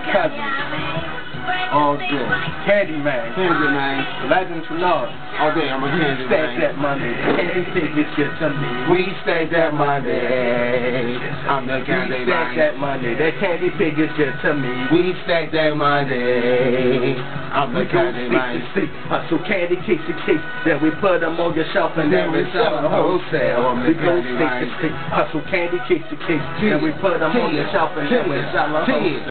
cousin. All good. Candyman. Candyman. Legend Trenod. All day, I'm a We Candyman. stack that money. Candy tickets get to me. We stack that money. I'm the We stack Candyman. that money. That candy tickets get to me. We stack that money. I'm the We go state Candyman. to state, hustle candy case to case. Then we put them on your shelf and then we sell them wholesale. We go state to state, hustle candy case to case. Then we put them on your shelf and then we sell them wholesale.